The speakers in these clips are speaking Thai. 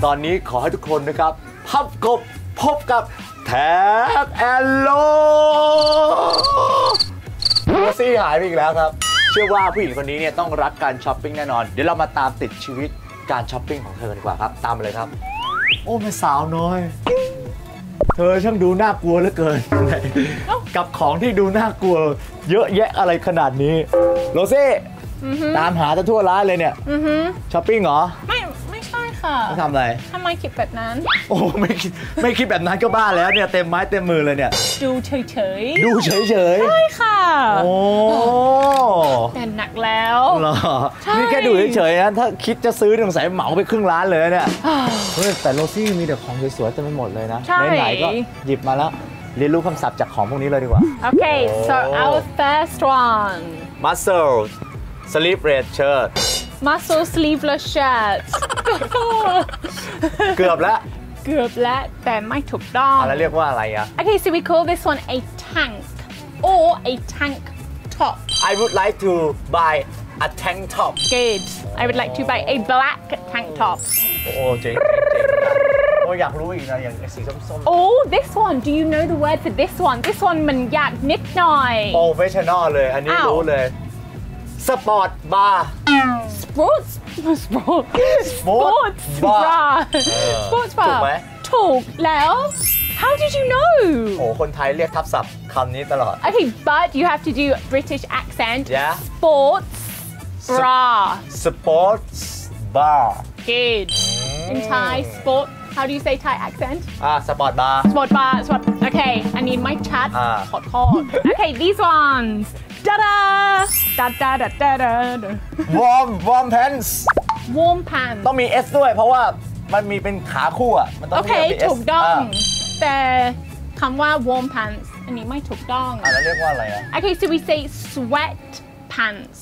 ตอนนี้ขอให้ทุกคนนะครับพับกบพบกับแท็บแอนโลโรซี่หายไปอีกแล้วครับเชื่อว่าผู้หญิงคนนี้เนี่ยต้องรักการช้อปปิ้งแน่นอนเดี๋ยวเรามาตามติดชีวิตการช้อปปิ้งของเธอดีกว่าครับตามมาเลยครับโอ้แม่สาวน้อยเธอช่างดูน่ากลัวเหลือเกินกับของที่ดูน่ากลัวเยอะแยะอะไรขนาดนี้โรซี่ตามหาจะทั่วร้านเลยเนี่ยช้อปปิ้งเหรอไม่ใช่ค่ะทำอะไรทำไมคิดแบบนั้นโอ้ไม่คิดแบบนั้นก็บ้าแล้วเนี่ยเต็มไม้เต็มมือเลยเนี่ยดูเฉยใช่ค่ะโอ้แต่หนักแล้วเหรอนี่แค่ดูเฉยๆนะถ้าคิดจะซื้อสงสัยเหมาไปครึ่งร้านเลยเนี่ยแต่โรซี่มีแต่ของสวยๆเต็มไปหมดเลยนะไหนๆก็หยิบมาแล้วเรียนรู้คำศัพท์จากของพวกนี้เลยดีกว่าโอเค so our first one muscle sleeveless shirt muscle sleeveless shirt เกือบแล้วแต่ไม่ถูกต้องแล้วเรียกว่าอะไรอะ Okay so we call this one a tank or a tank top I would like to buy a tank top Good I would like to buy a black tank top โอ้เจ๋งโอ้อยากรู้อีกนะอย่างสีส้มๆ Oh this one do you know the word for this one มันยากนิดหน่อย Professional เลยอันนี้รู้เลยสปอร์ตบาร์ Sports bra ถูกไหมถูกแล้ว How did you know โอ้คนไทยเรียกทับศัพท์คำนี้ตลอด Okay but you have to do British accent Yeah Sports bar Good In Thai sport How do you say Thai accent สปอร์ตบาร์ Okay อันนี้ไม่ชัดขอโทษ Okay these ones Da-da! Warm pants ต้องมี S ด้วยเพราะว่ามันมีเป็นขาคู่อ่ะมันต้องมี S ถูกต้องแต่คำว่า warm pants อันนี้ไม่ถูกต้องแล้วเรียกว่าอะไรอ่ะ Okay so we say sweat pants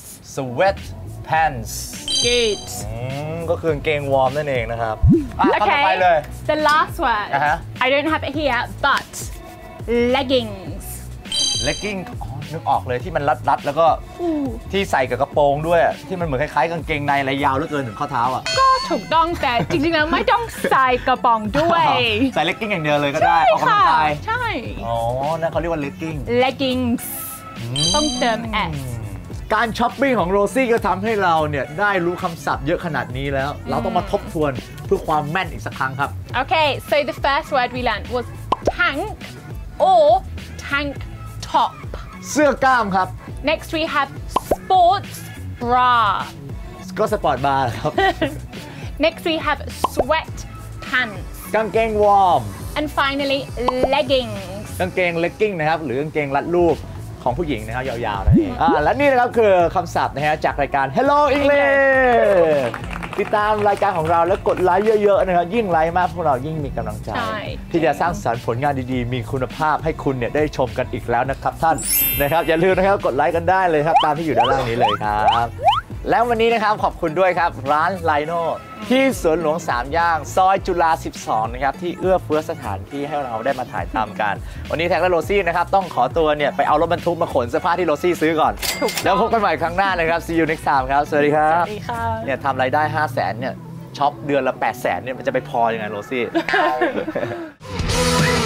Good ก็คือกางเกงวอร์มนั่นเองนะครับต่อไปเลย The last word I don't have it here but leggings นึกออกเลยที่มันรัดแล้วก็ที่ใส่กับกระโปรงด้วยที่มันเหมือนคล้ายๆกางเกงในอะไรยาวเหลือเกินถึงข้อเท้าอ่ะก็ถูกต้องแต่จริงๆแล้วไม่ต้องใส่กระโปรงด้วยใส่เลกกิ้งอย่างเดียวเลยก็ได้ออกกำลังกายใช่อ๋อนั่นเขาเรียกว่าเลกกิ้ง leggings ต้องเติม s การช้อปปิ้งของโรซี่ก็ทำให้เราเนี่ยได้รู้คำศัพท์เยอะขนาดนี้แล้วเราต้องมาทบทวนเพื่อความแม่นอีกสักครั้งครับ Okay so the first word we learned was tank or tank top เสื้อกล้ามครับ Next we have sports bra ก็สปอร์ตบาร์ครับ Next we have sweat pants กางเกงวอร์ม And finally leggings กางเกงเลกกิ้งนะครับหรือกางเกงรัดรูปของผู้หญิงนะครับยาวๆนั่นเองและนี่นะครับคือคำศัพท์นะฮะจากรายการ Hello English ติดตามรายการของเราแล้วกดไลค์เยอะๆนะครับยิ่งไลค์มากพวกเรายิ่งมีกำลังใจที่จะสร้างสรรค์ผลงานดีๆมีคุณภาพให้คุณเนี่ยได้ชมกันอีกแล้วนะครับท่านนะครับอย่าลืมนะครับกดไลค์กันได้เลยครับตามที่อยู่ด้านล่างนี้เลยครับแล้ววันนี้นะครับขอบคุณด้วยครับร้านไลโน่ที่สวนหลวง3 ย่างซอยจุฬา12นะครับที่เอื้อเฟื้อสถานที่ให้เราได้มาถ่ายทำกันวันนี้แท็กและโรซี่นะครับต้องขอตัวเนี่ยไปเอารถบรรทุกมาขนเสื้อผ้าที่โรซี่ซื้อก่อนแล้วพบกันใหม่ครั้งหน้านะครับ See you next time ครับสวัสดีครับสวัสดีค่ะเนี่ยทำรายได้500,000เนี่ยช็อปเดือนละ800,000เนี่ยมันจะไปพอยังไงโรซี่